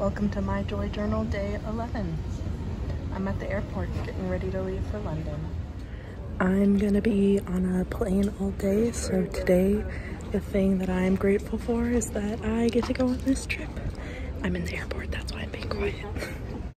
Welcome to my Joy Journal day 11. I'm at the airport getting ready to leave for London. I'm gonna be on a plane all day, so today the thing that I'm grateful for is that I get to go on this trip. I'm in the airport, that's why I'm being quiet.